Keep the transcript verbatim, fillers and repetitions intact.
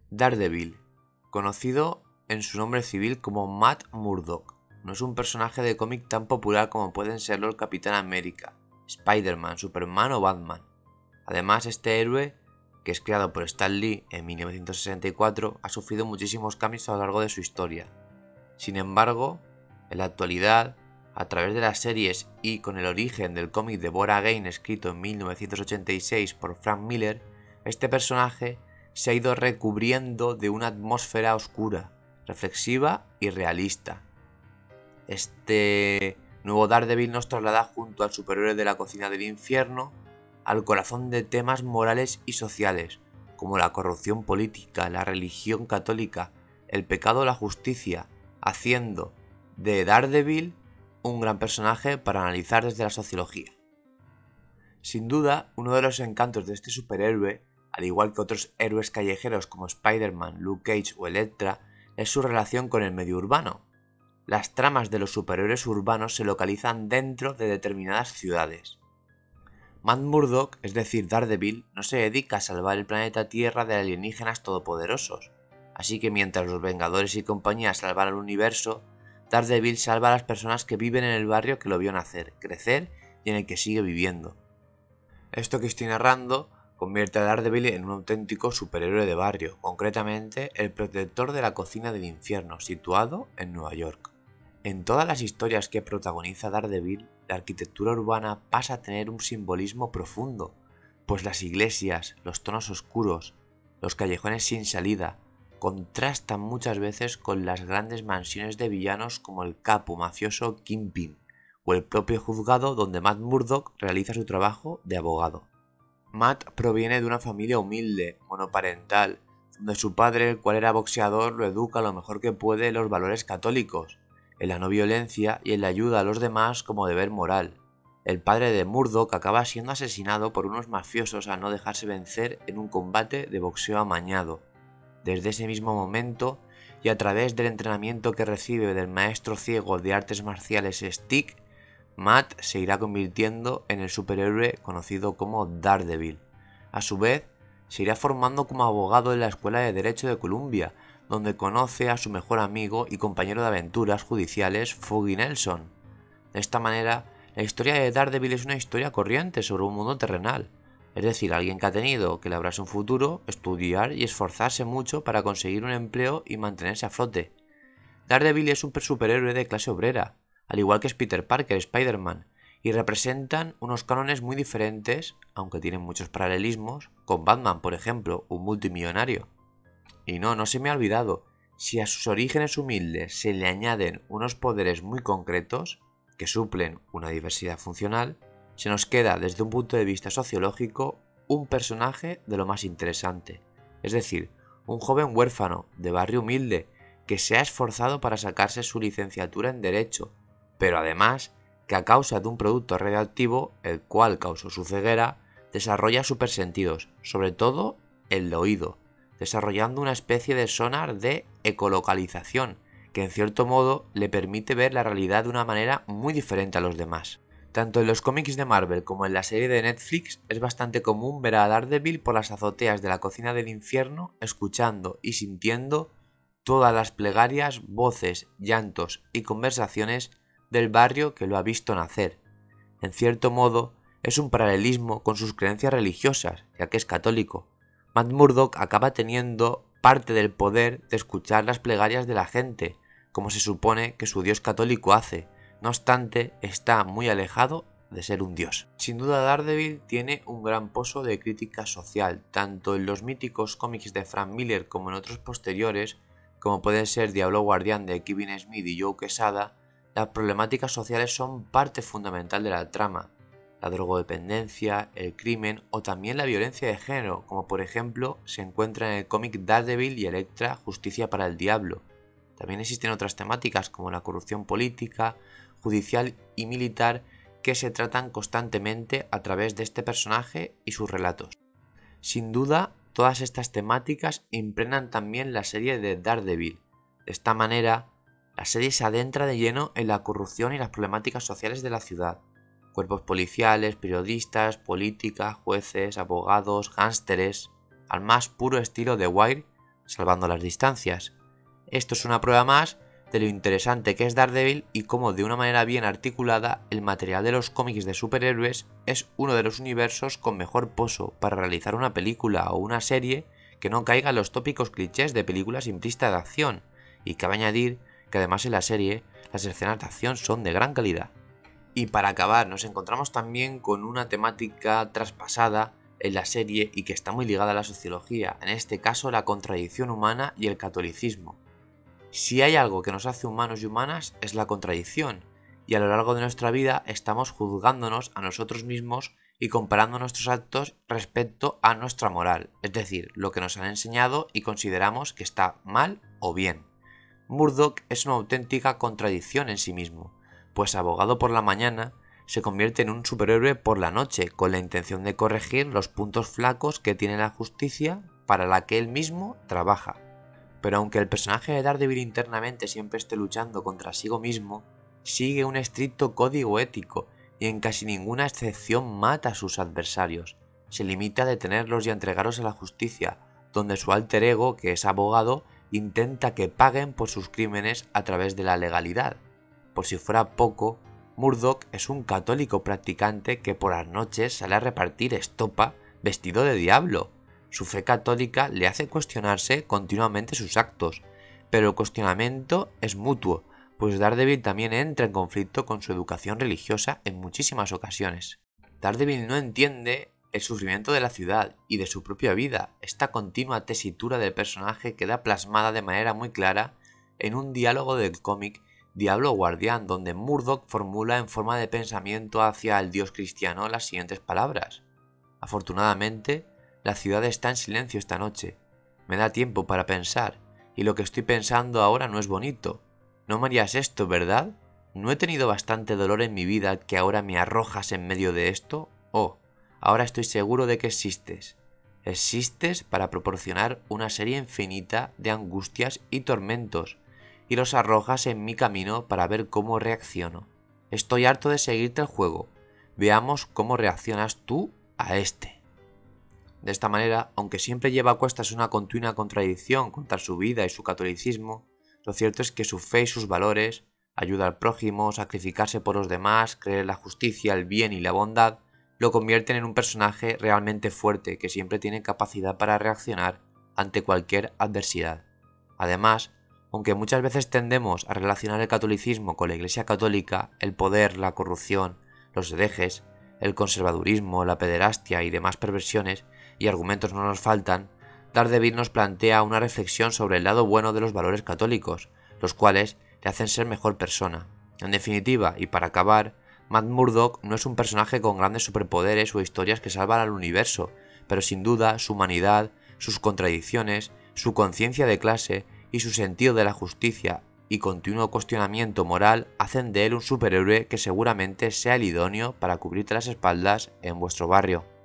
Daredevil, conocido en su nombre civil como Matt Murdock, no es un personaje de cómic tan popular como pueden serlo el Capitán América, Spider-Man, Superman o Batman. Además, este héroe, que es creado por Stan Lee en mil novecientos sesenta y cuatro, ha sufrido muchísimos cambios a lo largo de su historia. Sin embargo, en la actualidad, a través de las series y con el origen del cómic de Born Again escrito en mil novecientos ochenta y seis por Frank Miller, este personaje se ha ido recubriendo de una atmósfera oscura, reflexiva y realista. Este nuevo Daredevil nos traslada junto al superhéroe de la cocina del infierno al corazón de temas morales y sociales, como la corrupción política, la religión católica, el pecado o la justicia, haciendo de Daredevil un gran personaje para analizar desde la sociología. Sin duda, uno de los encantos de este superhéroe, al igual que otros héroes callejeros como Spider-Man, Luke Cage o Elektra, es su relación con el medio urbano. Las tramas de los superhéroes urbanos se localizan dentro de determinadas ciudades. Matt Murdock, es decir Daredevil, no se dedica a salvar el planeta Tierra de alienígenas todopoderosos, así que mientras los Vengadores y compañía salvan al universo, Daredevil salva a las personas que viven en el barrio que lo vio nacer, crecer y en el que sigue viviendo. Esto que estoy narrando convierte a Daredevil en un auténtico superhéroe de barrio, concretamente el protector de la cocina del infierno, situado en Nueva York. En todas las historias que protagoniza Daredevil, la arquitectura urbana pasa a tener un simbolismo profundo, pues las iglesias, los tonos oscuros, los callejones sin salida, contrastan muchas veces con las grandes mansiones de villanos como el capo mafioso Kingpin, o el propio juzgado donde Matt Murdock realiza su trabajo de abogado. Matt proviene de una familia humilde, monoparental, donde su padre, el cual era boxeador, lo educa lo mejor que puede en los valores católicos, en la no violencia y en la ayuda a los demás como deber moral. El padre de Murdock acaba siendo asesinado por unos mafiosos al no dejarse vencer en un combate de boxeo amañado. Desde ese mismo momento, y a través del entrenamiento que recibe del maestro ciego de artes marciales Stick, Matt se irá convirtiendo en el superhéroe conocido como Daredevil. A su vez, se irá formando como abogado en la Escuela de Derecho de Columbia, donde conoce a su mejor amigo y compañero de aventuras judiciales, Foggy Nelson. De esta manera, la historia de Daredevil es una historia corriente sobre un mundo terrenal, es decir, alguien que ha tenido que labrarse un futuro, estudiar y esforzarse mucho para conseguir un empleo y mantenerse a flote. Daredevil es un superhéroe de clase obrera, al igual que es Peter Parker, Spider-Man, y representan unos cánones muy diferentes, aunque tienen muchos paralelismos, con Batman, por ejemplo, un multimillonario. Y no, no se me ha olvidado, si a sus orígenes humildes se le añaden unos poderes muy concretos, que suplen una diversidad funcional, se nos queda desde un punto de vista sociológico un personaje de lo más interesante, es decir, un joven huérfano de barrio humilde que se ha esforzado para sacarse su licenciatura en Derecho, pero además que a causa de un producto radioactivo, el cual causó su ceguera, desarrolla supersentidos, sobre todo el oído, desarrollando una especie de sonar de ecolocalización, que en cierto modo le permite ver la realidad de una manera muy diferente a los demás. Tanto en los cómics de Marvel como en la serie de Netflix es bastante común ver a Daredevil por las azoteas de la cocina del infierno, escuchando y sintiendo todas las plegarias, voces, llantos y conversaciones del barrio que lo ha visto nacer. En cierto modo, es un paralelismo con sus creencias religiosas, ya que es católico. Matt Murdock acaba teniendo parte del poder de escuchar las plegarias de la gente, como se supone que su dios católico hace. No obstante, está muy alejado de ser un dios. Sin duda, Daredevil tiene un gran pozo de crítica social, tanto en los míticos cómics de Frank Miller como en otros posteriores, como pueden ser Diablo Guardián de Kevin Smith y Joe Quesada. Las problemáticas sociales son parte fundamental de la trama, la drogodependencia, el crimen o también la violencia de género, como por ejemplo se encuentra en el cómic Daredevil y Elektra, Justicia para el Diablo. También existen otras temáticas como la corrupción política, judicial y militar que se tratan constantemente a través de este personaje y sus relatos. Sin duda, todas estas temáticas impregnan también la serie de Daredevil. De esta manera, la serie se adentra de lleno en la corrupción y las problemáticas sociales de la ciudad. Cuerpos policiales, periodistas, política, jueces, abogados, gánsteres, al más puro estilo de Wire, salvando las distancias. Esto es una prueba más de lo interesante que es Daredevil y cómo de una manera bien articulada el material de los cómics de superhéroes es uno de los universos con mejor pozo para realizar una película o una serie que no caiga en los tópicos clichés de película simplista de acción, y cabe añadir que además en la serie las escenas de acción son de gran calidad. Y para acabar nos encontramos también con una temática traspasada en la serie y que está muy ligada a la sociología, en este caso la contradicción humana y el catolicismo. Si hay algo que nos hace humanos y humanas es la contradicción, y a lo largo de nuestra vida estamos juzgándonos a nosotros mismos y comparando nuestros actos respecto a nuestra moral, es decir, lo que nos han enseñado y consideramos que está mal o bien. Murdock es una auténtica contradicción en sí mismo, pues abogado por la mañana se convierte en un superhéroe por la noche con la intención de corregir los puntos flacos que tiene la justicia para la que él mismo trabaja. Pero aunque el personaje de Daredevil internamente siempre esté luchando contra sí mismo, sigue un estricto código ético y en casi ninguna excepción mata a sus adversarios. Se limita a detenerlos y a entregarlos a la justicia, donde su alter ego, que es abogado, intenta que paguen por sus crímenes a través de la legalidad. Por si fuera poco, Murdock es un católico practicante que por las noches sale a repartir estopa vestido de diablo. Su fe católica le hace cuestionarse continuamente sus actos, pero el cuestionamiento es mutuo, pues Daredevil también entra en conflicto con su educación religiosa en muchísimas ocasiones. Daredevil no entiende el sufrimiento de la ciudad y de su propia vida. Esta continua tesitura del personaje queda plasmada de manera muy clara en un diálogo del cómic Diablo Guardián, donde Murdock formula en forma de pensamiento hacia el dios cristiano las siguientes palabras: afortunadamente, la ciudad está en silencio esta noche. Me da tiempo para pensar, y lo que estoy pensando ahora no es bonito. No me harías esto, ¿verdad? ¿No he tenido bastante dolor en mi vida que ahora me arrojas en medio de esto? Oh, ahora estoy seguro de que existes. Existes para proporcionar una serie infinita de angustias y tormentos, y los arrojas en mi camino para ver cómo reacciono. Estoy harto de seguirte el juego. Veamos cómo reaccionas tú a este. De esta manera, aunque siempre lleva a cuestas una continua contradicción contra su vida y su catolicismo, lo cierto es que su fe y sus valores, ayuda al prójimo, sacrificarse por los demás, creer en la justicia, el bien y la bondad, lo convierten en un personaje realmente fuerte que siempre tiene capacidad para reaccionar ante cualquier adversidad. Además, aunque muchas veces tendemos a relacionar el catolicismo con la Iglesia católica, el poder, la corrupción, los herejes, el conservadurismo, la pederastia y demás perversiones y argumentos no nos faltan, Daredevil nos plantea una reflexión sobre el lado bueno de los valores católicos, los cuales le hacen ser mejor persona. En definitiva, y para acabar, Matt Murdock no es un personaje con grandes superpoderes o historias que salvan al universo, pero sin duda su humanidad, sus contradicciones, su conciencia de clase y su sentido de la justicia y continuo cuestionamiento moral hacen de él un superhéroe que seguramente sea el idóneo para cubrirte las espaldas en vuestro barrio.